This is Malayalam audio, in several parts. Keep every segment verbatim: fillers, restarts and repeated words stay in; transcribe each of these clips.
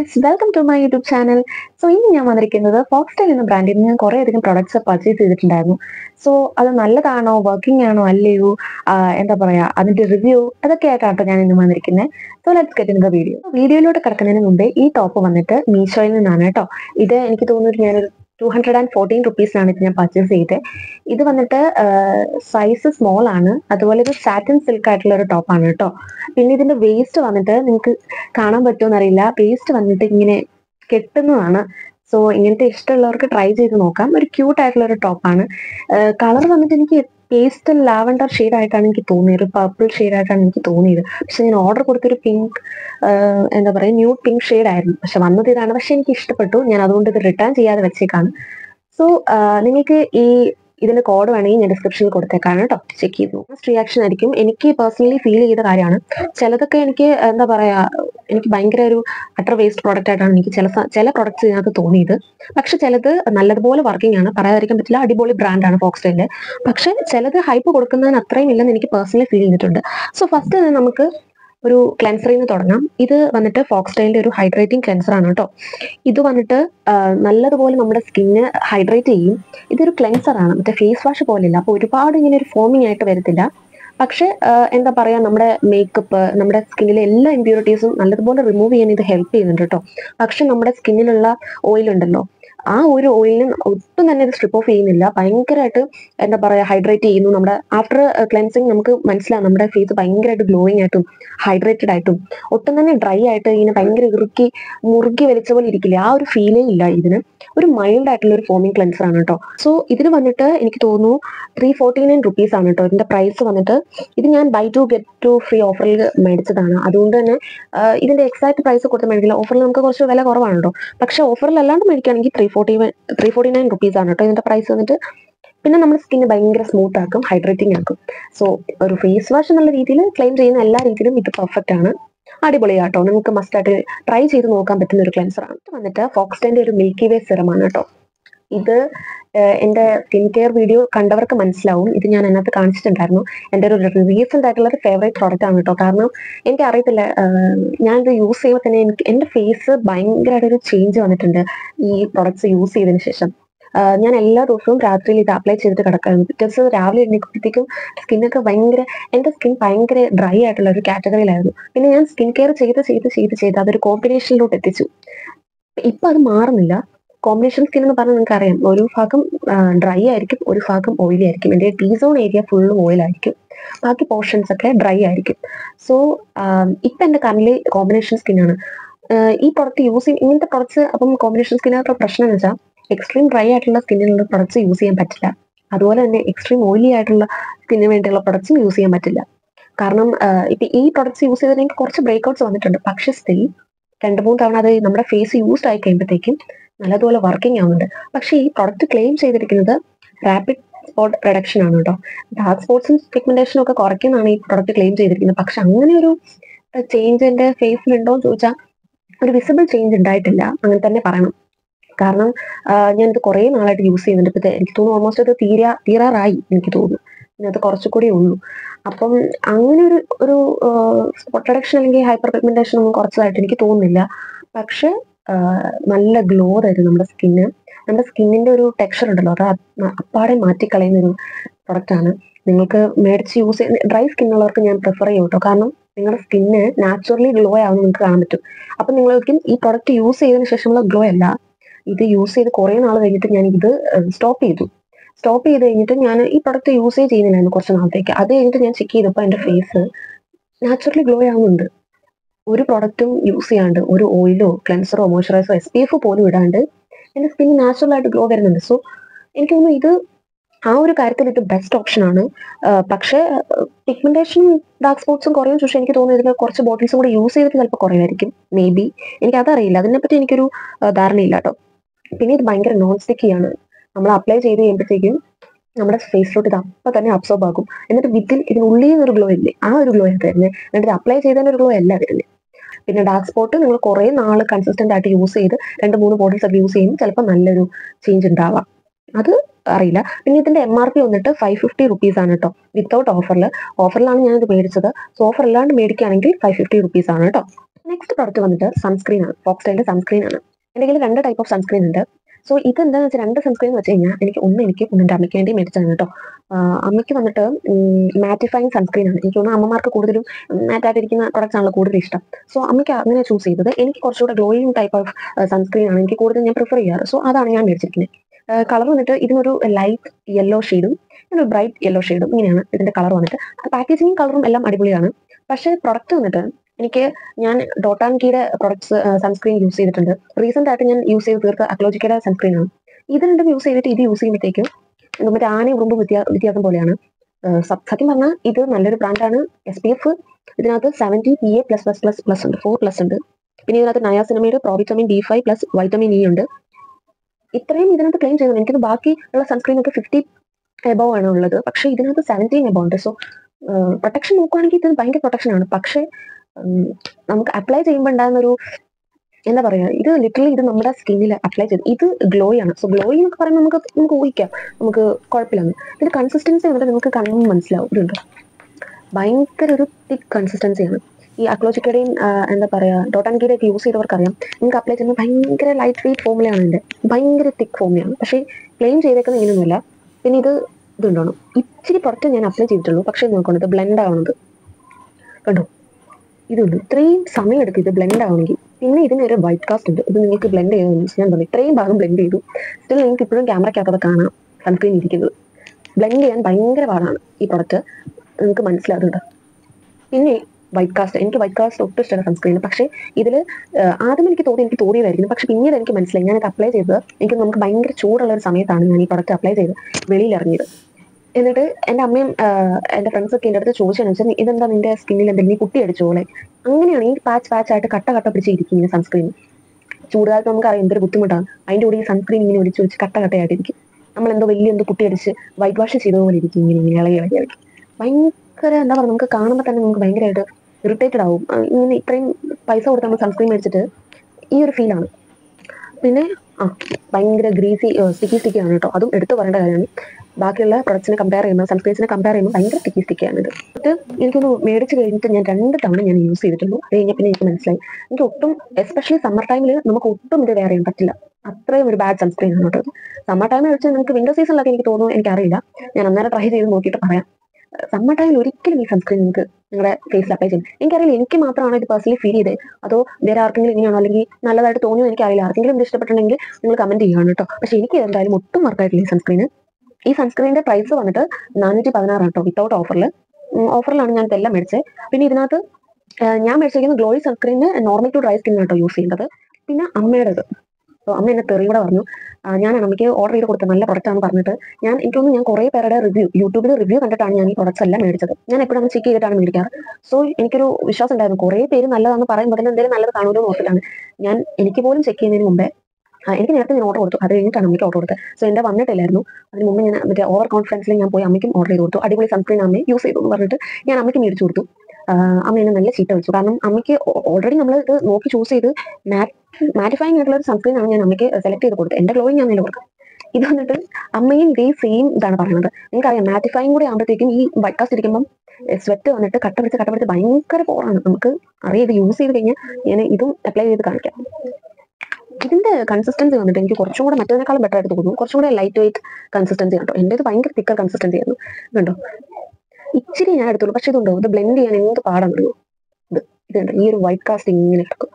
guys, welcome to my YouTube channel. So ഇന്ന് ഞാൻ വന്നിരിക്കുന്നത് ഫോക്സ്റ്റൈൽ എന്ന ബ്രാൻഡിൽ നിന്ന് ഞാൻ കുറേ അധികം പ്രൊഡക്ട്സ് പർച്ചേസ് ചെയ്തിട്ടുണ്ടായിരുന്നു. സോ അത് നല്ലതാണോ, വർക്കിംഗ് ആണോ അല്ലയോ, എന്താ പറയാ അതിന്റെ റിവ്യൂ അതൊക്കെ ആയിട്ടാണ് ഞാൻ ഇന്ന് വന്നിരിക്കുന്നത്. So let's get in the video. വീഡിയോയിലോട്ട് കിടക്കുന്നതിന് മുമ്പേ ഈ ടോപ്പ് വന്നിട്ട് മീഷോയിൽ നിന്നാണ് കേട്ടോ. ഇത് എനിക്ക് തോന്നുന്നു ഞാനൊരു ടു ഹൺഡ്രഡ് ആൻഡ് ഫോർട്ടീൻ റുപ്പീസിനാണ് ഇത് ഞാൻ പർച്ചേസ് ചെയ്തത്. ഇത് വന്നിട്ട് സൈസ് സ്മോൾ ആണ്, അതുപോലെ ഇത് സാറ്റിൻ സിൽക്ക് ആയിട്ടുള്ള ഒരു ടോപ്പാണ് കേട്ടോ. പിന്നെ ഇതിന്റെ വേസ്റ്റ് വന്നിട്ട് നിങ്ങൾക്ക് കാണാൻ പറ്റുമോ അറിയില്ല, വേസ്റ്റ് വന്നിട്ട് ഇങ്ങനെ കെട്ടുന്നതാണ്. സോ ഇങ്ങനത്തെ ഇഷ്ടമുള്ളവർക്ക് ട്രൈ ചെയ്ത് നോക്കാം. ഒരു ക്യൂട്ട് ആയിട്ടുള്ള ഒരു ടോപ്പാണ്. കളർ വന്നിട്ട് എനിക്ക് പേസ്റ്റൽ ലാവൻഡർ ഷെയ്ഡ് ആയിട്ടാണ് എനിക്ക് തോന്നിയത്, ഒരു പർപ്പിൾ ഷെയ്ഡ് ആയിട്ടാണ് എനിക്ക് തോന്നിയത്. പക്ഷെ ഞാൻ ഓർഡർ കൊടുത്തൊരു പിങ്ക്, എന്താ പറയുക, ന്യൂ പിങ്ക് ഷെയ്ഡ് ആയിരുന്നു. പക്ഷെ വന്നത് ഇതാണ്. പക്ഷെ എനിക്ക് ഇഷ്ടപ്പെട്ടു. ഞാൻ അതുകൊണ്ട് ഇത് റിട്ടേൺ ചെയ്യാതെ വെച്ചേക്കാണ്. സോ നിങ്ങൾക്ക് ഈ ഇതിന്റെ കോഡ് വേണമെങ്കിൽ ഞാൻ ഡിസ്ക്രിപ്ഷനിൽ കൊടുത്തേക്കാണ് കേട്ടോ, ചെക്ക് ചെയ്തു. ഫസ്റ്റ് റിയാക്ഷൻ ആയിരിക്കും. എനിക്ക് പേഴ്സണലി ഫീൽ ചെയ്ത കാര്യമാണ്. ചിലതൊക്കെ എനിക്ക് എന്താ പറയാ, എനിക്ക് ഭയങ്കര ഒരു അട്ടർ വേസ്റ്റ് പ്രോഡക്റ്റ് ആയിട്ടാണ് എനിക്ക് ചില ചില പ്രോഡക്ട്സ് ഇതിനകത്ത് തോന്നിയത്. പക്ഷെ ചിലത് നല്ലതുപോലെ വർക്കിംഗ് ആണ്, പറയാതിരിക്കാൻ പറ്റില്ല. അടിപൊളി ബ്രാൻഡാണ് ഫോക്സ്റ്റൈലിന്റെ. പക്ഷെ ചിലത് ഹൈപ്പ് കൊടുക്കുന്നതിന് അത്രയും ഇല്ലെന്ന് എനിക്ക് പേഴ്സണലി ഫീൽ ചെയ്തിട്ടുണ്ട്. സോ ഫസ്റ്റ് നമുക്ക് ഒരു ക്ലെൻസറിൽ നിന്ന് തുടങ്ങാം. ഇത് വന്നിട്ട് ഫോക്സ്റ്റൈലിന്റെ ഒരു ഹൈഡ്രേറ്റിംഗ് ക്ലെൻസർ ആണ് കേട്ടോ. ഇത് വന്നിട്ട് നല്ലതുപോലെ നമ്മുടെ സ്കിന്ന് ഹൈഡ്രേറ്റ് ചെയ്യും. ഇതൊരു ക്ലെൻസർ ആണ്, മറ്റേ ഫേസ് വാഷ് പോലെയല്ല. അപ്പോൾ ഒരുപാട് ഇങ്ങനെ ഒരു ഫോമിങ് ആയിട്ട് വരത്തില്ല. പക്ഷെ എന്താ പറയാ, നമ്മുടെ മേക്കപ്പ്, നമ്മുടെ സ്കിന്നിലെ എല്ലാ ഇമ്പ്യൂരിറ്റീസും നല്ലതുപോലെ റിമൂവ് ചെയ്യാൻ ഇത് ഹെൽപ്പ് ചെയ്യുന്നുണ്ട് കേട്ടോ. പക്ഷെ നമ്മുടെ സ്കിന്നിലുള്ള ഓയിൽ ഉണ്ടല്ലോ, ആ ഒരു ഓയിലിന് ഒട്ടും തന്നെ ഇത് സ്ട്രിപ്പ് ഓഫ് ചെയ്യുന്നില്ല. ഭയങ്കരമായിട്ട് എന്താ പറയാ ഹൈഡ്രേറ്റ് ചെയ്യുന്നു. നമ്മുടെ ആഫ്റ്റർ ക്ലെൻസിങ് നമുക്ക് മനസ്സിലാവും നമ്മുടെ ഫേസ് ഭയങ്കരമായിട്ട് ഗ്ലോയിങ് ആയിട്ടും ഹൈഡ്രേറ്റഡ് ആയിട്ടും ഒട്ടും തന്നെ ഡ്രൈ ആയിട്ട് ഇങ്ങനെ ഭയങ്കര ഇറുക്കി മുറുക്കി വലിച്ച പോലെ ഇരിക്കില്ല. ആ ഒരു ഫീലേ ഇല്ല ഇതിന്. ഒരു മൈൽഡ് ആയിട്ടുള്ള ഒരു ഫോമിങ് ക്ലെൻസർ ആണ് കേട്ടോ. സോ ഇതിന് വന്നിട്ട് എനിക്ക് തോന്നുന്നു ത്രീ ഫോർട്ടി നയൻ റുപ്പീസ് ആണ് കേട്ടോ ഇതിന്റെ പ്രൈസ് വന്നിട്ട്. ഇത് ഞാൻ buy two get two free ഓഫറിൽ മേടിച്ചതാണ്. അതുകൊണ്ട് തന്നെ ഇതിന്റെ എക്സാക്ട് പ്രൈസ് കൊടുത്ത് മേടിക്കില്ല. ഓഫറിൽ നമുക്ക് കുറച്ച് വില കുറവാണ് കേട്ടോ. പക്ഷെ ഓഫറിൽ അല്ലാണ്ട് മേടിക്കുകയാണെങ്കിൽ three forty three forty nine rupees ആണ് കേട്ടോ ഇതിന്റെ പ്രൈസ് വന്നിട്ട്. പിന്നെ നമ്മുടെ സ്കിന്ന് ഭയങ്കര സ്മൂത്ത് ആക്കും, ഹൈഡ്രേറ്റിംഗ് ആക്കും. സോ ഒരു ഫേസ് വാഷ് എന്നുള്ള രീതിയിൽ ക്ലെയിം ചെയ്യുന്ന എല്ലാ രീതിയിലും ഇത് പെർഫെക്റ്റ് ആണ്. അടിപൊളിയാട്ടോ. നിങ്ങൾക്ക് മസ്റ്റായിട്ട് ട്രൈ ചെയ്ത് നോക്കാൻ പറ്റുന്ന ഒരു ക്ലെൻസർ ആണ്. വന്നിട്ട് ഫോക്സ്റ്റൈലിന്റെ ഒരു മിൽക്കി വേ സിറമാണ് കേട്ടോ. ഇത് എൻ്റെ സ്കിൻ കെയർ വീഡിയോ കണ്ടവർക്ക് മനസ്സിലാവും. ഇത് ഞാൻ അതിനകത്ത് കാണിച്ചിട്ടുണ്ടായിരുന്നു. എൻ്റെ ഒരു റീസെന്റ് ആയിട്ടുള്ള ഒരു ഫേവറേറ്റ് പ്രോഡക്റ്റ് ആണ് കേട്ടോ. കാരണം എനിക്ക് അറിയത്തില്ല, ഞാനിത് യൂസ് ചെയ്യുമ്പോൾ തന്നെ എനിക്ക് എൻ്റെ ഫേസ് ഭയങ്കരമായിട്ടൊരു ചേഞ്ച് വന്നിട്ടുണ്ട് ഈ പ്രോഡക്ട്സ് യൂസ് ചെയ്തതിന് ശേഷം. ഞാൻ എല്ലാ ദിവസവും രാത്രിയിൽ ഇത് അപ്ലൈ ചെയ്തിട്ട് കിടക്കാറുണ്ട്. പിറ്റേ ദിവസം രാവിലെ എഴുന്നേൽക്കുമ്പോഴത്തേക്കും സ്കിന്നൊക്കെ ഭയങ്കര, എൻ്റെ സ്കിൻ ഭയങ്കര ഡ്രൈ ആയിട്ടുള്ള ഒരു കാറ്റഗറിയിലായിരുന്നു. പിന്നെ ഞാൻ സ്കിൻ കെയർ ചെയ്ത് ചെയ്ത് ചെയ്ത് ചെയ്ത് അതൊരു കോമ്പിനേഷനിലോട്ട് എത്തിച്ചു. ഇപ്പൊ അത് മാറുന്നില്ല. കോമ്പിനേഷൻ സ്കിൻ എന്ന് പറഞ്ഞാൽ നിങ്ങൾക്ക് അറിയാം, ഒരു ഭാഗം ഡ്രൈ ആയിരിക്കും, ഒരു ഭാഗം ഓയിലി ആയിരിക്കും. എൻ്റെ ടീ സോൺ ഏരിയ ഫുള്ളും ഓയിലായിരിക്കും, ബാക്കി പോർഷൻസ് ഒക്കെ ഡ്രൈ ആയിരിക്കും. സോ ഇപ്പൊ എൻ്റെ കറന്റ് കോമ്പിനേഷൻ സ്കിന്നാണ്. ഈ പ്രൊഡക്റ്റ് യൂസ് ചെയ്യും ഇങ്ങനത്തെ പ്രൊഡക്ട്സ്. അപ്പം കോമ്പിനേഷൻ സ്കിന്നിനകത്ത് പ്രശ്നം എന്ന് വെച്ചാൽ എക്സ്ട്രീം ഡ്രൈ ആയിട്ടുള്ള സ്കിന്നിനുള്ള പ്രൊഡക്ട്സ് യൂസ് ചെയ്യാൻ പറ്റില്ല. അതുപോലെ തന്നെ എക്സ്ട്രീം ഓയിലി ആയിട്ടുള്ള സ്കിന്നിന് വേണ്ടിയുള്ള പ്രൊഡക്ട്സും യൂസ് ചെയ്യാൻ പറ്റില്ല. കാരണം ഇപ്പൊ ഈ പ്രൊഡക്ട്സ് യൂസ് ചെയ്തതിന് എനിക്ക് കുറച്ച് ബ്രേക്ക്ഔട്ട്സ് വന്നിട്ടുണ്ട്. പക്ഷെ സ്റ്റിൽ രണ്ട് മൂന്ന് തവണ അത് നമ്മുടെ ഫേസ് യൂസ്ഡ് ആയി കഴിയുമ്പോഴത്തേക്കും നല്ലതുപോലെ വർക്കിംഗ് ആവുന്നുണ്ട്. പക്ഷെ ഈ പ്രൊഡക്റ്റ് ക്ലെയിം ചെയ്തിരിക്കുന്നത് റാപ്പിഡ് സ്പോട്ട് റിഡക്ഷൻ ആണ് കേട്ടോ. ഡാർക്ക് സ്പോട്ട്സും പിഗ്മെന്റേഷനും ഒക്കെ കുറയ്ക്കുന്നതാണ് ഈ പ്രൊഡക്റ്റ് ക്ലെയിം ചെയ്തിരിക്കുന്നത്. പക്ഷെ അങ്ങനെ ഒരു ചേഞ്ച് എൻ്റെ ഫേസിൽ ഉണ്ടോ എന്ന് ചോദിച്ചാൽ ഒരു വിസിബിൾ ചേഞ്ച് ഉണ്ടായിട്ടില്ല, അങ്ങനെ തന്നെ പറയണം. കാരണം ഞാനിത് കുറേ നാളായിട്ട് യൂസ് ചെയ്യുന്നുണ്ട്. ഇപ്പം എനിക്ക് തോന്നുന്നു ഓൾമോസ്റ്റ് അത് തീരാ തീരാറായി എനിക്ക് തോന്നുന്നു. ഇതിനകത്ത് കുറച്ചുകൂടി ഉള്ളൂ. അപ്പം അങ്ങനെ ഒരു ഒരു സ്പോട്ട് റിഡക്ഷൻ അല്ലെങ്കിൽ ഹൈപ്പർ പിഗ്മെന്റേഷൻ ഒന്നും കുറച്ചതായിട്ട് എനിക്ക് തോന്നുന്നില്ല. പക്ഷെ നല്ല ഗ്ലോ തരും നമ്മുടെ സ്കിന്ന്. നമ്മുടെ സ്കിന്നിന്റെ ഒരു ടെക്സ്ചർ ഉണ്ടല്ലോ, അത് അപ്പാടെ മാറ്റിക്കളയുന്ന ഒരു പ്രൊഡക്റ്റാണ്. നിങ്ങൾക്ക് മേടിച്ച് യൂസ് ചെയ്യുന്ന ഡ്രൈ സ്കിന്നുള്ളവർക്ക് ഞാൻ പ്രിഫർ ചെയ്യും കേട്ടോ. കാരണം നിങ്ങളുടെ സ്കിന്ന് നാച്ചുറലി ഗ്ലോ ആവുന്ന നിങ്ങൾക്ക് കാണാൻ പറ്റും. അപ്പം നിങ്ങൾക്കും ഈ പ്രൊഡക്റ്റ് യൂസ് ചെയ്തതിന് ശേഷമുള്ള ഗ്ലോ അല്ല, ഇത് യൂസ് ചെയ്ത് കുറേ നാൾ കഴിഞ്ഞിട്ട് ഞാൻ ഇത് സ്റ്റോപ്പ് ചെയ്തു. സ്റ്റോപ്പ് ചെയ്ത് കഴിഞ്ഞിട്ട് ഞാൻ ഈ പ്രൊഡക്റ്റ് യൂസേ ചെയ്യുന്നില്ലായിരുന്നു കുറച്ച് നാളത്തേക്ക്. അത് കഴിഞ്ഞിട്ട് ഞാൻ ചെക്ക് ചെയ്തപ്പോൾ എൻ്റെ ഫേസ് നാച്ചുറലി ഗ്ലോ ആവുന്നുണ്ട്. ഒരു പ്രൊഡക്റ്റും യൂസ് ചെയ്യാണ്ട്, ഒരു ഓയിലോ ക്ലെൻസറോ മോയ്സ്ചറൈസറോ എസ് പി എഫ് പോലും ഇടാണ്ട് എൻ്റെ സ്കിൻ നാച്ചുറൽ ആയിട്ട് ഗ്ലോ വരുന്നുണ്ട്. സോ എനിക്ക് തോന്നുന്നു ഇത് ആ ഒരു കാര്യത്തിൽ ഇത് ബെസ്റ്റ് ഓപ്ഷൻ ആണ്. പക്ഷേ പിഗ്മെന്റേഷനും ഡാർക്ക് സ്പോട്ട്സും കുറയും ചോദിച്ചാൽ എനിക്ക് തോന്നുന്നു ഇതിൽ കുറച്ച് ബോട്ടിൽസും കൂടി യൂസ് ചെയ്തിട്ട് ചിലപ്പോൾ കുറയുമായിരിക്കും, മേ ബി. എനിക്ക് അതറിയില്ല, അതിനെപ്പറ്റി എനിക്കൊരു ധാരണയില്ല കേട്ടോ. പിന്നെ ഇത് ഭയങ്കര നോൺ സ്റ്റിക്കിയാണ്. നമ്മൾ അപ്ലൈ ചെയ്ത് കഴിയുമ്പോഴത്തേക്കും നമ്മുടെ ഫേസിലോട്ട് ഇത് അപ്പം തന്നെ അബ്സോർബ് ആകും. എന്നിട്ട് വിത്തിൻ ഇതിനുള്ളിൽ നിന്നൊരു ഗ്ലോ ഇല്ലേ, ആ ഒരു ഗ്ലോ ആണ് തരുന്നത്. എന്നിട്ട് ഇത് അപ്ലൈ ചെയ്തതിൻ്റെ ഒരു ഗ്ലോ അല്ല വരുന്നത്. പിന്നെ ഡാർക്ക് സ്പോട്ട് നിങ്ങൾ കുറേ നാൾ കൺസിസ്റ്റന്റ് ആയിട്ട് യൂസ് ചെയ്ത് രണ്ട് മൂന്ന് ബോട്ടിൽസ് ഒക്കെ യൂസ് ചെയ്യുമ്പോൾ ചിലപ്പോൾ നല്ലൊരു ചേഞ്ച് ഉണ്ടാവാം, അത് അറിയില്ല. പിന്നെ ഇതിന്റെ എം ആർ പി വന്നിട്ട് ഫൈവ് ഫിഫ്റ്റി റുപ്പീസ് ആണ് കേട്ടോ, വിത്തൗട്ട് ഓഫറിൽ. ഓഫറിലാണ് ഞാനിത് മേടിച്ചത്. സോ ഓഫർ അല്ലാണ്ട് മേടിക്കുകയാണെങ്കിൽ ഫൈവ് ഫിഫ്റ്റി റുപ്പീസ് ആണ് കേട്ടോ. നെക്സ്റ്റ് പ്രോഡക്റ്റ് വന്നിട്ട് സൺസ്ക്രീൻ ആണ്. ഫോക്സ്റ്റൈലിന്റെ സൺസ്ക്രീൻ ആണ്. എൻ്റെ കയ്യിൽ രണ്ട് ടൈപ്പ് ഓഫ് സൺസ്ക്രീൻ ഉണ്ട്. സോ ഇത് എന്താണെന്ന് വെച്ചാൽ രണ്ട് സൺസ്ക്രീൻ എന്ന് വെച്ച് കഴിഞ്ഞാൽ എനിക്ക് ഒന്ന് എനിക്ക് ഒന്ന് എൻ്റെ അമ്മയ്ക്ക് വേണ്ടി മേടിച്ചതാണ് കേട്ടോ. അമ്മയ്ക്ക് വന്നിട്ട് മാറ്റിഫൈങ് സൺസ്ക്രീൻ ആണ്. എനിക്ക് തോന്നുന്നു അമ്മമാർക്ക് കൂടുതലും മാറ്റായിട്ടിരിക്കുന്ന പ്രൊഡക്ട്സ് ആണല്ലോ കൂടുതൽ ഇഷ്ടം. സോ അമ്മയ്ക്ക് അങ്ങനെ ചൂസ് ചെയ്തത്. എനിക്ക് കുറച്ചുകൂടെ ഗ്ലോയിങ് ടൈപ്പ് ഓഫ് സൺസ്ക്രീൻ ആണ് എനിക്ക് കൂടുതൽ ഞാൻ പ്രിഫർ ചെയ്യാറ്. സോ അതാണ് ഞാൻ മേടിച്ചിരിക്കുന്നത്. കളർ വന്നിട്ട് ഇതിനൊരു ലൈറ്റ് യെല്ലോ ഷെയ്ഡും ഒരു ബ്രൈറ്റ് യെല്ലോ ഷെയ്ഡും ഇങ്ങനെയാണ് ഇതിന്റെ കളർ വന്നിട്ട്. പാക്കേജിങ്ങും കളറും എല്ലാം അടിപൊളിയാണ്. പക്ഷേ പ്രൊഡക്റ്റ് വന്നിട്ട് എനിക്ക് ഞാൻ ഡോട്ട് ആൻഡ് കീയുടെ പ്രൊഡക്ട്സ് സൺസ്ക്രീൻ യൂസ് ചെയ്തിട്ടുണ്ട്. റീസെന്റ് ആയിട്ട് ഞാൻ യൂസ് ചെയ്ത് തീർത്ത അക്ലോജിക്കയുടെ സൺസ്ക്രീൻ ആണ്. ഇത് രണ്ടും യൂസ് ചെയ്തിട്ട് ഇത് യൂസ് ചെയ്യുമ്പോഴത്തേക്കും മറ്റേ ആനയും ഉറുമ്പും വ്യത്യാ വ്യത്യാസം പോലെയാണ്. സത്യം പറഞ്ഞാൽ ഇത് നല്ലൊരു ബ്രാൻഡാണ്. എസ് പി എഫ് ഇതിനകത്ത് seventy P A plus plus plus plus ഉണ്ട്, ഫോർ പ്ലസ് ഉണ്ട്. പിന്നെ ഇതിനകത്ത് niacinamide, provitamin B five plus vitamin E ഉണ്ട്. ഇത്രയും ഇതിനകത്ത് ക്ലെയിം ചെയ്യുന്നത്. എനിക്കത് ബാക്കി ഉള്ള സൺസ്ക്രീൻ ഒക്കെ ഫിഫ്റ്റി എബോവ് ആണ് ഉള്ളത്. പക്ഷേ ഇതിനകത്ത് സെവൻറ്റീൻ എബോവ് ഉണ്ട്. സോ പ്രൊട്ടക്ഷൻ നോക്കുകയാണെങ്കിൽ ഇത് ഭയങ്കര പ്രൊട്ടക്ഷൻ ആണ്. പക്ഷേ നമുക്ക് അപ്ലൈ ചെയ്യുമ്പോൾ ഉണ്ടാകുന്ന ഒരു എന്താ പറയാ, ഇത് ലിറ്ററലി ഇത് നമ്മുടെ സ്കിന്നിൽ അപ്ലൈ ചെയ്ത് ഇത് ഗ്ലോയി ആണ്. സോ ഗ്ലോയി എന്നൊക്കെ പറയുമ്പോൾ നമുക്ക് നമുക്ക് ഊഹിക്കാം, നമുക്ക് കുഴപ്പമില്ല. ഇതിന്റെ കൺസിസ്റ്റൻസി വന്നിട്ട് നിങ്ങൾക്ക് കണ്ണും മനസ്സിലാവും. ഇതുണ്ട് ഭയങ്കര ഒരു തിക്ക് കൺസിസ്റ്റൻസിയാണ്. ഈ അക്ലോജിക്കയുടെയും എന്താ പറയാ ഡോട്ട് ആൻഡ് കീയുടെ ഒക്കെ യൂസ് ചെയ്തവർക്കറിയാം, നിങ്ങൾക്ക് അപ്ലൈ ചെയ്യുമ്പോൾ ഭയങ്കര ലൈറ്റ് വെയിറ്റ് ഫോമിലാണ് ഇതിന്റെ, ഭയങ്കര തിക്ക് ഫോമിലാണ്. പക്ഷേ ക്ലെയിം ചെയ്തേക്കുന്നത് ഇങ്ങനെയൊന്നുമില്ല. പിന്നെ ഇത് ഇതുണ്ടോ ഇച്ചിരി പുറത്ത് ഞാൻ അപ്ലൈ ചെയ്തിട്ടുള്ളൂ. പക്ഷേ നോക്കണം ഇത് ബ്ലെൻഡ് ആവുന്നത് കണ്ടോ. ഇതുണ്ട് ഇത്രയും സമയം എടുക്കും ഇത് ബ്ലെൻഡ് ആവണമെങ്കിൽ. പിന്നെ ഇതിനൊരു വൈറ്റ് കാസ്റ്റ് ഉണ്ട്. ഇത് നിങ്ങൾക്ക് ബ്ലെൻഡ് ചെയ്തെന്ന് ഞാൻ പറഞ്ഞു ഇത്രയും ഭാഗം ബ്ലെൻഡ് ചെയ്തു. സ്റ്റിൽ നിങ്ങൾക്ക് ഇപ്പോഴും ക്യാമറയ്ക്കകത്ത് കാണാം സൺസ്ക്രീൻ ഇരിക്കുന്നത്. ബ്ലെൻഡ് ചെയ്യാൻ ഭയങ്കര പാടാണ് ഈ പ്രൊഡക്റ്റ്, നിങ്ങൾക്ക് മനസ്സിലാകുന്നുണ്ട്. പിന്നെ വൈറ്റ് കാസ്റ്റ്, എനിക്ക് വൈറ്റ് കാസ്റ്റ് ഒട്ടും ഇഷ്ടമാണ് സൺസ്ക്രീൻ. പക്ഷേ ഇതിൽ ആദ്യം എനിക്ക് തോന്നി എനിക്ക് തോന്നിയതായിരിക്കും. പക്ഷേ പിന്നീട് എനിക്ക് മനസ്സിലായി ഞാനിത് അപ്ലൈ ചെയ്തത് എനിക്ക് നമുക്ക് ഭയങ്കര ചൂടുള്ള ഒരു സമയത്താണ് ഞാൻ ഈ പ്രൊഡക്റ്റ് അപ്ലൈ ചെയ്ത് വെളിയിൽ ഇറങ്ങിയത്. എന്നിട്ട് എൻ്റെ അമ്മയും എൻ്റെ ഫ്രണ്ട്സൊക്കെ എൻ്റെ അടുത്ത് ചോദിച്ചതെന്ന് വെച്ചാൽ ഇതെന്താ നിന്റെ സ്കിന്നിൽ എന്തെങ്കിലും നീ കുട്ടി അടിച്ചോളെ. അങ്ങനെയാണ് ഈ പാച്ച് പാച്ച് ആയിട്ട് കട്ട കട്ട പിടിച്ച് ഇരിക്കും ഇങ്ങനെ സൺസ്ക്രീൻ. ചൂടുകാലത്ത് നമുക്കറിയാം എന്തൊരു ബുദ്ധിമുട്ടാണ്. അതിൻ്റെ കൂടെ ഈ സൺസ്ക്രീൻ ഇങ്ങനെ ഒടിച്ച് വെച്ച് കട്ട കട്ടയായിട്ടിരിക്കും. നമ്മളെന്തോ വലിയ എന്തോ കുട്ടി അടിച്ച് വൈറ്റ് വാഷ് ചെയ്തതുപോലെ ഇരിക്കും ഇങ്ങനെ ഇങ്ങനെ ഇളകി ഇളകി ഇളകി. ഭയങ്കര എന്താ പറയുക, നമുക്ക് കാണുമ്പോൾ തന്നെ നമുക്ക് ഭയങ്കരമായിട്ട് ഇറിറ്റേറ്റഡ് ആവും. ഇങ്ങനെ ഇത്രയും പൈസ കൊടുത്ത് നമ്മൾ സൺസ്ക്രീൻ മേടിച്ചിട്ട് ഈ ഒരു ഫീലാണ്. പിന്നെ ആ ഭയങ്കര ഗ്രീസി സ്റ്റിക്കി സ്റ്റിക്കിയാണ് കേട്ടോ. അതും എടുത്തു പറയേണ്ട കാര്യമാണ്. ബാക്കിയുള്ള പ്രൊഡക്ട്സിനെ കമ്പയർ ചെയ്യുമ്പോൾ സൺസ്ക്രീൻസിനെ കമ്പയർ ചെയ്യുമ്പോൾ ഭയങ്കര സ്റ്റിക്കി സ്റ്റിക്കിയാണ് ഇത്. എന്നിട്ട് എനിക്കൊന്ന് മേടിച്ച് കഴിഞ്ഞിട്ട് ഞാൻ രണ്ട് തവണ ഞാൻ യൂസ് ചെയ്തിട്ടുള്ളൂ. അത് കഴിഞ്ഞാൽ പിന്നെ എനിക്ക് മനസ്സിലായി എനിക്ക് ഒട്ടും, എസ്പെഷ്യലി സമ്മർ ടൈമിൽ നമുക്ക് ഒട്ടും ഇത് വെയർ ചെയ്യാൻ പറ്റില്ല. അത്രയും ഒരു ബാഡ് സൺസ്ക്രീൻ ആണ് കേട്ടോ. സമ്മർ ടൈമിൽ വെച്ച് നമുക്ക് വിന്റർ സീസണിലൊക്കെ എനിക്ക് തോന്നുന്നു, എനിക്കറിയില്ല, ഞാൻ അന്നേരം ട്രൈ ചെയ്ത് നോക്കിയിട്ട് പറയാം. സമ്മർ ടൈമിൽ ഒരിക്കലും ഈ സൺസ്ക്രീൻ നിങ്ങൾക്ക് നിങ്ങളുടെ ഫേസിൽ അപ്ലൈ ചെയ്യും. എനിക്കറിയില്ല എനിക്ക് മാത്രമാണോ ഇത് പേഴ്സണലി ഫീൽ ചെയ്തത് അതോ വേറെ ആർക്കെങ്കിലും ഇങ്ങനെയാണോ അല്ലെങ്കിൽ നല്ലതായിട്ട് തോന്നിയോ എനിക്കറിയില്ല. ആർക്കെങ്കിലും ഇത് ഇഷ്ടപ്പെട്ടിട്ടുണ്ടെങ്കിൽ നിങ്ങൾ കമന്റ് ചെയ്യുകയാണ് കേട്ടോ. പക്ഷേ എനിക്ക് എന്തായാലും ഒട്ടും വർക്കായിട്ടില്ല ഈ സൺസ്ക്രീൻ. ഈ സൺസ്ക്രീനിന്റെ പ്രൈസ് വന്നിട്ട് നാനൂറ്റി പതിനാറ് കേട്ടോ, വിത്തൗട്ട് ഓഫറിൽ. ഓഫറിലാണ് ഞാൻ ഇതെല്ലാം മേടിച്ചത്. പിന്നെ ഇതിനകത്ത് ഞാൻ മേടിച്ചിരിക്കുന്ന ഗ്ലോയി സൺസ്ക്രീന് നോർമൽ ടു ഡ്രൈ സ്കിൻ കേട്ടോ യൂസ് ചെയ്യുന്നത്. പിന്നെ അമ്മയുടേത്, അപ്പോൾ അമ്മ എന്നെ തെറി കൂടെ പറഞ്ഞു. ഞാനാണ് അമ്മയ്ക്ക് ഓർഡർ ചെയ്ത് കൊടുത്തത് നല്ല പ്രൊഡക്റ്റ് ആണെന്ന് പറഞ്ഞിട്ട്. ഞാൻ എനിക്കൊന്നും ഞാൻ കുറേ പേരുടെ റിവ്യൂ യൂട്യൂബിൽ റിവ്യൂ കണ്ടിട്ടാണ് ഞാൻ ഈ പ്രൊഡക്ട്സ് എല്ലാം മേടിച്ചത്. ഞാൻ എപ്പോഴും ചെക്ക് ചെയ്തിട്ടാണ് മേടിക്കാറ്. സോ എനിക്കൊരു വിശ്വാസം ഉണ്ടായിരുന്നു, കുറേ പേര് നല്ലതാണെന്ന് പറയുമ്പോൾ അതിന് എന്തെങ്കിലും നല്ലത് കാണുമല്ലോ എന്ന് ഓർത്തിട്ടാണ് ഞാൻ എനിക്ക് പോലും ചെക്ക് ചെയ്യുന്നതിന് മുമ്പേ എനിക്ക് നേരത്തെ ഞാൻ ഓർഡർ കൊടുത്തു. അത് കഴിഞ്ഞിട്ടാണ് അമ്മയ്ക്ക് ഓർഡർ കൊടുത്തത്. സോ എൻ്റെ വന്നിട്ടില്ലായിരുന്നു. അതിന് മുമ്പ് ഞാൻ മറ്റേ ഓവർ കോൺഫിഡൻസിൽ ഞാൻ പോയി അമ്മയ്ക്കും ഓർഡർ ചെയ്ത് കൊടുത്തു. അടിപൊളി സൺസ്ക്രീൻ അമ്മയെ യൂസ് ചെയ്തു എന്ന് പറഞ്ഞിട്ട് ഞാൻ അമ്മയ്ക്ക് മേടിച്ചു കൊടുത്തു. അമ്മ എന്നെ നല്ല ചീത്ത വെച്ചു. കാരണം അമ്മയ്ക്ക് ഓൾറെഡി നമ്മൾ ഇത് നോക്കി ചൂസ് ചെയ്ത് മാറ്റിഫൈങ് ആയിട്ടുള്ള ഒരു സൺസ്ക്രീൻ ആണ് ഞാൻ അമ്മയ്ക്ക് സെലക്ട് ചെയ്ത് കൊടുത്തത്. എൻ്റെ ഗ്ലോയിങ് ഞാൻ കൊടുക്കും. ഇത് വന്നിട്ട് അമ്മയും ഇതേ സെയിം ഇതാണ് പറയുന്നത്. നിങ്ങൾക്കറിയാം മാറ്റിഫൈങ് കൂടെ ആകുമ്പോഴത്തേക്കും ഈ വൈറ്റ് കാസ്റ്റ് ഇരിക്കുമ്പം സ്വെറ്റ് വന്നിട്ട് കട്ട പിടിച്ച് കട്ട പിടിച്ച് ഭയങ്കര പോറാണ്. നമുക്ക് അറിയാം ഇത് യൂസ് ചെയ്ത് കഴിഞ്ഞാൽ ഞാൻ ഇതും അപ്ലൈ ചെയ്ത് കാണിക്കാം. ഇതിന്റെ കൺസിസ്റ്റൻസി വന്നിട്ട് എനിക്ക് കുറച്ചും കൂടെ മറ്റേതിനേക്കാളും ബെറ്റർ ആയിട്ട് തോന്നുന്നു. കുറച്ചും കൂടെ ലൈറ്റ് വെയിറ്റ് കൺസിസ്റ്റൻസി കേട്ടോ. എൻ്റെ ഇത് ഭയങ്കര തിക്കർ കൺസിസ്റ്റൻസി ആയിരുന്നു കണ്ടോ. ഇച്ചിരി ഞാൻ എടുത്തുള്ളൂ. പക്ഷെ ഇതുണ്ടോ ഇത് ബ്ലെൻഡ് ചെയ്യാൻ എന്ത് പാടാണെന്നറിയോ. ഇത് ഇതുണ്ട് ഈ ഒരു വൈറ്റ് കാസ്റ്റ് ഇങ്ങനെ എടുക്കും.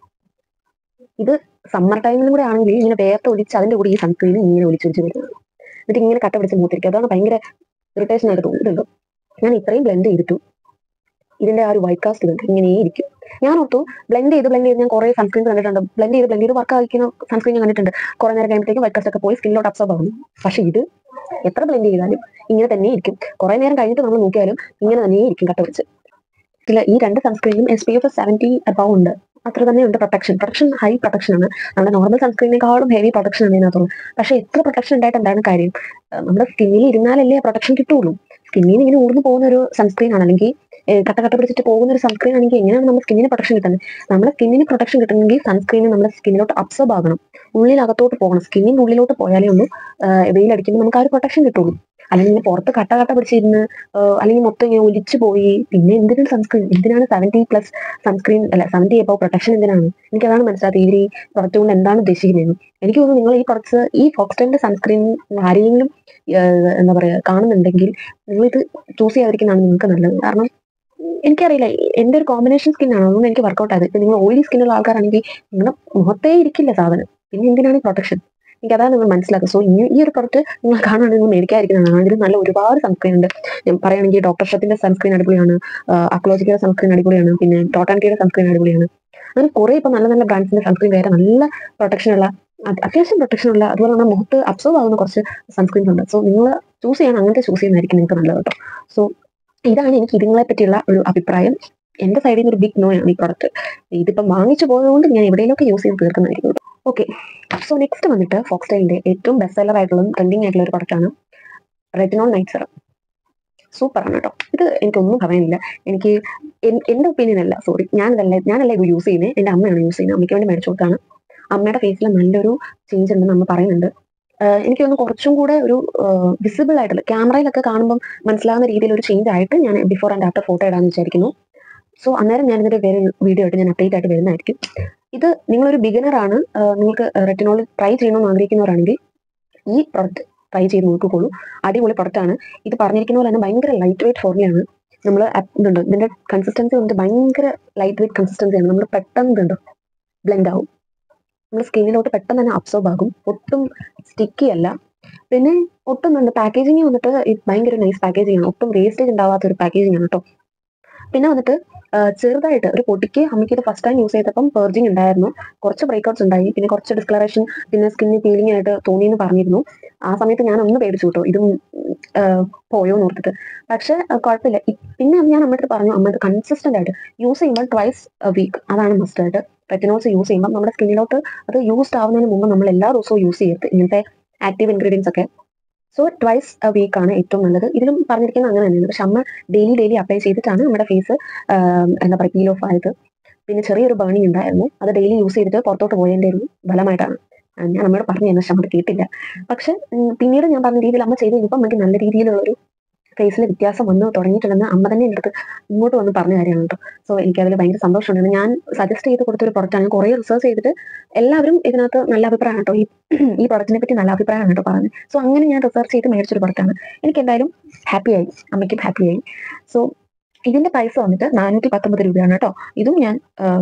ഇത് സമ്മർ ടൈമിലും കൂടെ ആണെങ്കിൽ ഇങ്ങനെ വേർത്ത് ഒലിച്ച് അതിന്റെ കൂടെ ഈ സൺസ്ക്രീൻ ഇങ്ങനെ ഒലിച്ചൊലിച്ച് വരുന്നത്. എന്നിട്ട് ഇങ്ങനെ കട്ട പിടിച്ച് മൂത്തിരിക്കും. അതാണ് ഭയങ്കര ഇറിറ്റേഷൻ ആയിട്ട് തോന്നുന്നുണ്ടോ. ഞാൻ ഇത്രയും ബ്ലെൻഡ് ചെയ്തിട്ടു ഇതിന്റെ ആ ഒരു വൈറ്റ് കാസ്റ്റ് ഇതുണ്ട് ഇങ്ങനെ ഇരിക്കും. ഞാൻ ഓർത്തു ബ്ലെൻഡ് ചെയ്ത് ബ്ലെൻഡ് ചെയ്ത് ഞാൻ കുറേ സൺസ്ക്രീൻ കണ്ടിട്ടുണ്ട്. ബ്ലെൻഡ് ചെയ്ത് ബ്ലെൻഡ് ചെയ്ത് വർക്ക് ആയിരിക്കുന്ന സൺസ്ക്രീൻ ഞാൻ കണ്ടിട്ടുണ്ട്. കുറെ നേരം കഴിയുമ്പോഴത്തേക്കും വൈറ്റ് കാസ്റ്റ് ഒക്കെ പോയി സ്കിന്നിലോട്ട് അബ്സോർബ് ആവുന്നു. പക്ഷെ ഇത് എത്ര ബ്ലെൻഡ് ചെയ്താലും ഇങ്ങനെ തന്നെ ഇരിക്കും. കുറെ നേരം കഴിഞ്ഞിട്ട് നമ്മൾ നോക്കിയാലും ഇങ്ങനെ തന്നെ ഇരിക്കും കട്ട പിടിച്ച്. ഇല്ല, ഈ രണ്ട് സൺസ്ക്രീനും S P F seventy above ഉണ്ട്. അത്ര തന്നെ ഉണ്ട് പ്രൊട്ടക്ഷൻ. പ്രൊട്ടക്ഷൻ ഹൈ പ്രൊട്ടക്ഷൻ ആണ്. നമ്മുടെ നോർമൽ സൺസ്ക്രീനേക്കാളും ഹെവി പ്രൊട്ടക്ഷൻ ആണ് ഇതിനകത്തുള്ളൂ. പക്ഷെ എത്ര പ്രൊട്ടക്ഷൻ ഉണ്ടായിട്ട് എന്താണ് കാര്യം? നമ്മുടെ സ്കിന്നിൽ ഇരുന്നാലല്ലേ പ്രൊട്ടക്ഷൻ കിട്ടുള്ളൂ. സ്കിന്നിൽ ഇങ്ങനെ ഊർന്നു പോകുന്ന ഒരു സൺസ്ക്രീൻ ആണ്, അല്ലെങ്കിൽ കട്ട കട്ട പിടിച്ചിട്ട് പോകുന്ന ഒരു സൺസ്ക്രീൻ ആണെങ്കിൽ എങ്ങനെയാണ് നമ്മുടെ സ്കിന്നിന് പ്രൊട്ടക്ഷൻ കിട്ടുന്നത്? നമ്മുടെ സ്കിന്നിന് പ്രൊട്ടക്ഷൻ കിട്ടണമെങ്കിൽ സൺസ്ക്രീന് നമ്മുടെ സ്കിന്നിലോട്ട് അബ്സോർബ് ആകണം, ഉള്ളിൽ അകത്തോട്ട് പോകണം. സ്കിന്നിന്റെ ഉള്ളിലോട്ട് പോയാലേ ഉള്ളൂ വെയിലടിക്കുമ്പോൾ നമുക്ക് ആ ഒരു പ്രൊട്ടക്ഷൻ കിട്ടുള്ളൂ. അല്ലെങ്കിൽ പുറത്ത് കട്ട കട്ട പിടിച്ചിരുന്ന് അല്ലെങ്കിൽ മൊത്തം ഇങ്ങനെ ഒലിച്ചു പോയി. പിന്നെ എന്തിനാണ് സൺസ്ക്രീൻ? എന്തിനാണ് സെവൻറ്റി പ്ലസ് സൺസ്ക്രീൻ അല്ല സെവൻറ്റി എബോ പ്രൊട്ടക്ഷൻ എന്തിനാണ്? എനിക്കതാണ് മനസ്സിലാത്തത്. ഇവർ ഈ പ്രൊഡക്റ്റ് കൊണ്ട് എന്താണ് ഉദ്ദേശിക്കുന്നത്? എനിക്ക് തോന്നുന്നു നിങ്ങൾ ഈ പ്രൊഡക്ട്സ് ഈ ഫോക്സ്റ്റൈലിന്റെ സൺസ്ക്രീൻ ആരെങ്കിലും എന്താ പറയുക കാണുന്നുണ്ടെങ്കിൽ നിങ്ങൾ ഇത് ചൂസ് ചെയ്യാതിരിക്കുന്നതാണ് നിങ്ങൾക്ക് നല്ലത്. കാരണം എനിക്കറിയില്ല, എന്റെ ഒരു കോമ്പിനേഷൻ സ്കിൻ ആണ്, അതൊന്നും എനിക്ക് വർക്കൗട്ട് ആയത്. ഇപ്പൊ നിങ്ങൾ ഓയിലി സ്കിന്നുള്ള ആൾക്കാരാണെങ്കിൽ നിങ്ങളുടെ മുഖത്തേ ഇരിക്കില്ല സാധനം, പിന്നെ എന്തിനാണ് ഈ പ്രൊട്ടക്ഷൻ? എനിക്ക് അതാണ് നിങ്ങൾ മനസ്സിലാക്കുക. സോ ഈ ഈ ഒരു പ്രൊഡക്റ്റ് നിങ്ങൾ കാണുകയാണെങ്കിൽ നിങ്ങൾ മേടിക്കാതിരിക്കുന്നതാണ്. അതിൽ നല്ല ഒരുപാട് സൺസ്ക്രീൻ ഉണ്ട്. ഞാൻ പറയുകയാണെങ്കിൽ ഡോക്ടർ ഷത്തിന്റെ സൺസ്ക്രീൻ അടിപൊളിയാണ്, അക്ലോജിക്കയുടെ സൺസ്ക്രീൻ അടിപൊളിയാണ്, പിന്നെ ടോട്ടാൻകയുടെ സൺസ്ക്രീൻ അടിപൊളിയാണ്. അങ്ങനെ കുറെ ഇപ്പൊ നല്ല നല്ല ബ്രാൻഡ്സിന്റെ സൺസ്ക്രീൻ വേറെ നല്ല പ്രൊട്ടക്ഷൻ ഉള്ള, അത്യാവശ്യം പ്രൊട്ടക്ഷൻ ഉള്ള, അതുപോലെ തന്നെ മുഖത്ത് അബ്സോർവ് ആകുന്ന കുറച്ച് സൺസ്ക്രീൻസ് ഉണ്ട്. സോ നിങ്ങൾ ചൂസ് ചെയ്യണം, അങ്ങനത്തെ ചൂസ് ചെയ്യുന്നതായിരിക്കും നിങ്ങൾക്ക് നല്ലത് കേട്ടോ. സോ ഇതാണ് എനിക്ക് ഇതിങ്ങളെ പറ്റിയുള്ള ഒരു അഭിപ്രായം. എന്റെ സൈഡിൽ നിന്ന് ഒരു ബിഗ് നോ ആണ് ഈ പ്രൊഡക്റ്റ്. ഇതിപ്പം വാങ്ങിച്ചു പോയതുകൊണ്ട് ഞാൻ എവിടെയെങ്കിലൊക്കെ യൂസ് ചെയ്ത് തീർക്കുന്നതായിരിക്കും. ഓക്കെ, സോ നെക്സ്റ്റ് വന്നിട്ട് ഫോക്സ്റ്റൈലിന്റെ ഏറ്റവും ബെസ്റ്റ് സെല്ലർ ആയിട്ടുള്ള ട്രെൻഡിങ് ആയിട്ടുള്ള ഒരു പ്രൊഡക്റ്റ് ആണ് റെറ്റിനോൾ നൈറ്റ് സെറം. സൂപ്പർ ആണ് കേട്ടോ. ഇത് എനിക്കൊന്നും പറയാനില്ല. എനിക്ക് എന്റെ ഒപ്പീനിയൻ അല്ല, സോറി, ഞാനല്ല ഞാനല്ല ഇത് യൂസ് ചെയ്യുന്നത്, എന്റെ അമ്മയാണ് യൂസ് ചെയ്യുന്നത്. അമ്മയ്ക്ക് വേണ്ടി മേടിച്ചു കൊടുത്താണ്. അമ്മയുടെ ഫേസിൽ നല്ലൊരു ചേഞ്ച് ഉണ്ടെന്ന് അമ്മ പറയുന്നുണ്ട്. എനിക്ക് തോന്നുന്നു കുറച്ചും കൂടെ ഒരു വിസിബിൾ ആയിട്ടുള്ള, ക്യാമറയിലൊക്കെ കാണുമ്പോൾ മനസ്സിലാവുന്ന രീതിയിൽ ഒരു ചേഞ്ച് ആയിട്ട് ഞാൻ ബിഫോർ ആൻഡ് ആഫ്റ്റർ ഫോട്ടോ ഇടാന്ന് വിചാരിക്കുന്നു. സോ അന്നേരം ഞാനിതിന്റെ വേറെ വീഡിയോ ആയിട്ട് ഞാൻ അപ്ഡേറ്റ് ആയിട്ട് വരുന്നതായിരിക്കും. ഇത് നിങ്ങളൊരു ബിഗിനർ ആണ്, നിങ്ങൾക്ക് റെറ്റിനോൾ ട്രൈ ചെയ്യണമെന്ന് ആഗ്രഹിക്കുന്നവരാണെങ്കിൽ ഈ പ്രൊഡക്റ്റ് ട്രൈ ചെയ്ത് നോക്കിക്കോളൂ. അടിപൊളി പ്രൊഡക്റ്റ് ആണ്. ഇത് പറഞ്ഞിരിക്കുന്ന പോലെ തന്നെ ഭയങ്കര ലൈറ്റ് വെയിറ്റ് ഫോർമുലയാണ്. നമ്മൾ ഇതുണ്ട്, ഇതിന്റെ കൺസിസ്റ്റൻസി വന്നിട്ട് ഭയങ്കര ലൈറ്റ് വെയിറ്റ് കൺസിസ്റ്റൻസിയാണ്. നമ്മൾ പെട്ടെന്ന് ഇതുണ്ട് ബ്ലെൻഡ് ആവും, നമ്മുടെ സ്കിന്നിലോട്ട് പെട്ടെന്ന് തന്നെ അബ്സോർബ് ആകും. ഒട്ടും സ്റ്റിക്കി അല്ല. പിന്നെ ഒട്ടും നല്ല പാക്കേജിങ് വന്നിട്ട് ഭയങ്കര നൈസ് പാക്കേജിങ് ആണ്. ഒട്ടും വേസ്റ്റേജ് ഉണ്ടാവാത്ത ഒരു പാക്കേജിങ് ആണ് കേട്ടോ. പിന്നെ വന്നിട്ട് ചെറുതായിട്ട് ഒരു പൊടിക്ക് അമ്മയ്ക്ക് ഇത് ഫസ്റ്റ് ടൈം യൂസ് ചെയ്തപ്പം പെർജിങ് ഉണ്ടായിരുന്നു, കുറച്ച് ബ്രേക്ക്ഔട്ട്സ് ഉണ്ടായി, പിന്നെ കുറച്ച് ഡിസ്കളറേഷൻ, പിന്നെ സ്കിന്ന് പീലിംഗ് ആയിട്ട് തോന്നിയെന്ന് പറഞ്ഞിരുന്നു. ആ സമയത്ത് ഞാൻ ഒന്ന് പേടിച്ചു കേട്ടോ, ഇതും പോയോ എന്ന് ഓർത്തിട്ട്. പക്ഷെ കുഴപ്പമില്ല. പിന്നെ ഞാൻ അമ്മയുടെ പറഞ്ഞു, അമ്മ ഇത് കൺസിസ്റ്റന്റ് ആയിട്ട് യൂസ് ചെയ്യുമ്പോൾ ട്വൈസ് വീക്ക്, അതാണ് മസ്റ്റ് ആയിട്ട്. റെറ്റിനോൾസ് യൂസ് ചെയ്യുമ്പോൾ നമ്മുടെ സ്കിന്നിലോട്ട് അത് യൂസ്ഡ് ആവുന്നതിന് മുമ്പ് നമ്മൾ എല്ലാ ദിവസവും യൂസ് ചെയ്യരുത് ഇങ്ങനത്തെ ആക്റ്റീവ് ഇൻഗ്രീഡിയൻസ് ഒക്കെ. സോ ട്വൈസ് എ വീക്ക് ആണ് ഏറ്റവും നല്ലത്. ഇതിലും പറഞ്ഞിരിക്കുന്നത് അങ്ങനെ തന്നെയാണ്. പക്ഷെ അമ്മ ഡെയിലി ഡെയിലി അപ്ലൈ ചെയ്തിട്ടാണ് നമ്മുടെ ഫേസ് എന്താ പറയുക പീൽ ഓഫ് ആയത്. പിന്നെ ചെറിയൊരു ബേണിംഗ് ഉണ്ടായിരുന്നു, അത് ഡെയിലി യൂസ് ചെയ്തിട്ട് പുറത്തോട്ട് പോയതിൻ്റെ ഒരു ഫലമായിട്ടാണ്. ഞാൻ അമ്മയോട് പറഞ്ഞു തന്നെ, പക്ഷെ അമ്മ കേട്ടില്ല. പക്ഷെ പിന്നീട് ഞാൻ പറഞ്ഞ രീതിയിൽ അമ്മ ചെയ്ത് കഴിഞ്ഞപ്പോൾ നമുക്ക് നല്ല രീതിയിലുള്ളൊരു ഫേസിൽ വ്യത്യാസം വന്ന് തുടങ്ങിയിട്ടുണ്ടെന്ന് അമ്മ തന്നെ എൻ്റെ അടുത്ത് ഇങ്ങോട്ട് വന്ന് പറഞ്ഞ കാര്യമാണ് കേട്ടോ. സോ എനിക്കതിൽ ഭയങ്കര സന്തോഷമുണ്ട്. ഞാൻ സജസ്റ്റ് ചെയ്ത് കൊടുത്തൊരു പ്രൊഡക്റ്റാണ്. ഞാൻ കുറേ റിസർച്ച് ചെയ്തിട്ട് എല്ലാവരും ഇതിനകത്ത് നല്ല അഭിപ്രായമാണ് കേട്ടോ, ഈ ഈ പ്രൊഡക്റ്റിനെ പറ്റി നല്ല അഭിപ്രായമാണ് കേട്ടോ പറഞ്ഞത്. സോ അങ്ങനെ ഞാൻ റിസർച്ച് ചെയ്ത് മേടിച്ചൊരു പ്രൊഡക്റ്റാണ്. എനിക്ക് എന്തായാലും ഹാപ്പിയായി, അമ്മയ്ക്കും ഹാപ്പിയായി. സോ ഇതിന്റെ പൈസ വന്നിട്ട് നാനൂറ്റി പത്തൊമ്പത് രൂപയാണ് കേട്ടോ. ഇതും ഞാൻ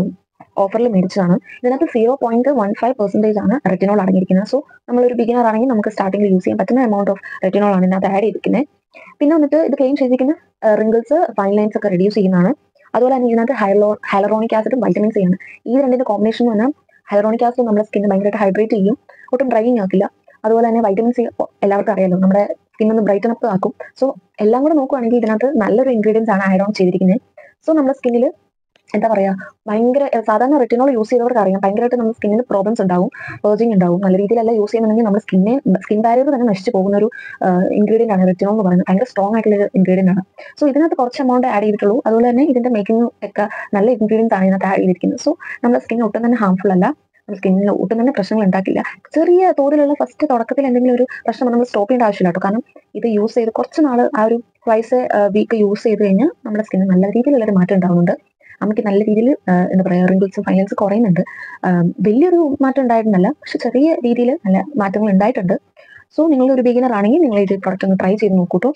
ഓഫറിൽ മേടിച്ചതാണ്. ഇതിനകത്ത് zero point one five percentage ആണ് റെറ്റിനോൾ അടങ്ങിയിരിക്കുന്നത്. സോ നമ്മളൊരു ബിഗിനർ ആണെങ്കിൽ നമുക്ക് സ്റ്റാർട്ടിംഗിൽ യൂസ് ചെയ്യാൻ പറ്റുന്ന എമൗണ്ട് ഓഫ് റെറ്റിനോൾ ആണ് ഇതിനകത്ത് ആഡ് ചെയ്തിരിക്കുന്നത്. പിന്നെ വന്നിട്ട് ഇത് ക്ലെയിം ചെയ്തിരിക്കുന്ന റിങ്കിൾസ്, ഫൈൻ ലൈൻസ് ഒക്കെ റെഡ്യൂസ് ചെയ്യുന്നതാണ്. അതുപോലെ തന്നെ ഇതിനകത്ത് ഹൈലോ ഹൈലറോണിക് ആസിഡും വൈറ്റമിൻ സി ആണ്. ഈ രണ്ടിന്റെ കോമ്പിനേഷൻ എന്ന് പറഞ്ഞാൽ ഹൈലറോണിക് ആസിഡ് നമ്മുടെ സ്കിന്ന് ഭയങ്കരമായിട്ട് ഹൈഡ്രേറ്റ് ചെയ്യും, ഒട്ടും ഡ്രൈയിങ് ആക്കില്ല. അതുപോലെ തന്നെ വൈറ്റമിൻ സി എല്ലാവർക്കും അറിയാലോ, നമ്മുടെ സ്കിൻ ഒന്ന് ബ്രൈറ്റൻ അപ്പ് ആക്കും. സോ എല്ലാം കൂടെ നോക്കുകയാണെങ്കിൽ ഇതിനകത്ത് നല്ലൊരു ഇൻഗ്രീഡിയൻസ് ആണ് ആഡ് ഓൺ ചെയ്തിരിക്കുന്നത്. സോ നമ്മുടെ സ്കിന്നിൽ എന്താ പറയാ ഭയങ്കര, സാധാരണ റെറ്റിനോൾ യൂസ് ചെയ്തവർക്ക് അറിയാം ഭയങ്കരമായിട്ട് നമ്മുടെ സ്കിന്നിന് പ്രോബ്ലംസ് ഉണ്ടാവും, പേർജിങ് ഉണ്ടാവും. നല്ല രീതിയിലല്ല യൂസ് ചെയ്യുന്നുണ്ടെങ്കിൽ നമ്മുടെ സ്കിന്നെ സ്കിൻ ബാരിയർ തന്നെ നശിച്ചു പോകുന്ന ഒരു ഇൻഗ്രീഡിയന്റ് ആണ് റെറ്റിനോൾ എന്ന് പറയുന്നത്. ഭയങ്കര സ്ട്രോങ് ആയിട്ടുള്ള ഇൻഗ്രീഡിയന്റ് ആണ്. സോ ഇതിനകത്ത് കുറച്ച് എമൗണ്ട് ആഡ് ചെയ്തിട്ടുള്ളൂ. അതുപോലെ തന്നെ ഇതിന്റെ മേക്കിംഗ് ഒക്കെ നല്ല ഇൻഗ്രീഡിയൻസ് ആണ് ഇതിനകത്ത് ആഡ് ചെയ്തിരിക്കുന്നത്. സോ നമ്മുടെ സ്കിൻ ഒട്ടും തന്നെ ഹാർംഫുൾ അല്ല, സ്കിന്നിൽ ഒട്ടും തന്നെ പ്രശ്നങ്ങൾ ഉണ്ടാക്കില്ല. ചെറിയ തോതിലുള്ള ഫസ്റ്റ് തുടക്കത്തിൽ എന്തെങ്കിലും ഒരു പ്രശ്നം നമ്മൾ സ്റ്റോപ്പ് ചെയ്യേണ്ട ആവശ്യമില്ല കേട്ടോ. കാരണം ഇത് യൂസ് ചെയ്ത് കുറച്ച് നാൾ ആ ഒരു ട്വൈസ് വീക്ക് യൂസ് ചെയ്ത് കഴിഞ്ഞാൽ നമ്മുടെ സ്കിന്നിന് നല്ല രീതിയിലുള്ളൊരു മാറ്റം ഉണ്ടാകുന്നുണ്ട്. നമുക്ക് നല്ല രീതിയിൽ എന്താ പറയുക റിങ്കിൾസും ഫൈനൽസ് കുറയുന്നുണ്ട്. വലിയൊരു മാറ്റം ഉണ്ടായിരുന്നല്ല, പക്ഷെ ചെറിയ രീതിയിൽ നല്ല മാറ്റങ്ങൾ ഉണ്ടായിട്ടുണ്ട്. സോ നിങ്ങളൊരു ബിഗിനർ ആണെങ്കിൽ നിങ്ങൾ ഇത് പ്രൊഡക്റ്റ് ഒന്ന് ട്രൈ ചെയ്ത് നോക്കൂട്ടോ.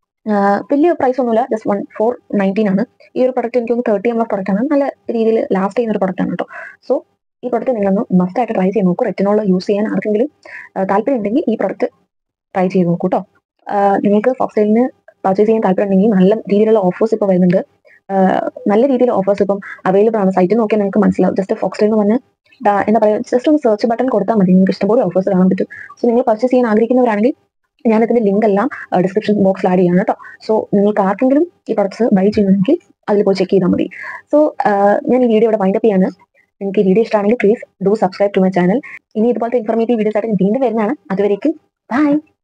വലിയ പ്രൈസ് ഒന്നുമില്ല, ജസ്റ്റ് വൺ ഫോർ നയൻറ്റീൻ ആണ്. ഈ ഒരു പ്രൊഡക്റ്റ് എനിക്ക് ഒന്ന് തേർട്ടി എം എൽ പ്രൊഡക്റ്റ് ആണ്, നല്ല രീതിയിൽ ലാസ്റ്റ് ചെയ്യുന്ന ഒരു പ്രൊഡക്റ്റ് ആണ് കേട്ടോ. സോ ഈ പ്രൊഡക്റ്റ് നിങ്ങളൊന്ന് മസ്റ്റ് ആയിട്ട് ട്രൈ ചെയ്ത് നോക്കൂ. റെറ്റിനോൾ യൂസ് ചെയ്യാൻ ആർക്കെങ്കിലും താല്പര്യം ഉണ്ടെങ്കിൽ ഈ പ്രൊഡക്റ്റ് ട്രൈ ചെയ്ത് നോക്കൂ കേട്ടോ. നിങ്ങൾക്ക് ഫോക്സ്റ്റൈലിന് പർച്ചേസ് ചെയ്യാൻ താല്പര്യം ഉണ്ടെങ്കിൽ നല്ല രീതിയിലുള്ള ഓഫേഴ്സ് ഇപ്പോൾ വരുന്നുണ്ട്. നല്ല രീതിയിൽ ഓഫേഴ്സ് ഇപ്പം അവൈലബിൾ ആണ്. സൈറ്റിൽ നോക്കിയാൽ നിങ്ങൾക്ക് മനസ്സിലാവും. ജസ്റ്റ് ഫോക്സ്റ്റൈൽ എന്ന് പറഞ്ഞ് എന്താ പറയുക, ജസ്റ്റ് ഒന്ന് സെർച്ച് ബട്ടൺ കൊടുത്താൽ മതി, നിങ്ങൾക്ക് ഇഷ്ടംപോലെ ഓഫേഴ്സ് കാണാൻ പറ്റും. സോ നിങ്ങൾ പർച്ചേസ് ചെയ്യാൻ ആഗ്രഹിക്കുന്നവരാണെങ്കിൽ ഞാനതിന്റെ ലിങ്ക് എല്ലാം ഡിസ്ക്രിപ്ഷൻ ബോക്സിൽ ആഡ് ചെയ്യാണ് കേട്ടോ. സോ നിങ്ങൾക്ക് ആർക്കെങ്കിലും ഈ പ്രൊഡക്ട്സ് ബൈ ചെയ്യുന്നുണ്ടെങ്കിൽ അതിൽ പോയി ചെക്ക് ചെയ്താൽ മതി. സോ ഞാൻ ഈ വീഡിയോ ഇവിടെ വൈൻഡപ്പ് ചെയ്യാണ്. നിങ്ങൾക്ക് ഈ വീഡിയോ ഇഷ്ടമാണെങ്കിൽ please do subscribe to my channel. ഇനി ഇതുപോലത്തെ ഇൻഫോർമേറ്റീവ് വീഡിയോസ് ആയിട്ട് വീണ്ടും വരുന്നതാണ്. അതുവരേക്കും ബൈ.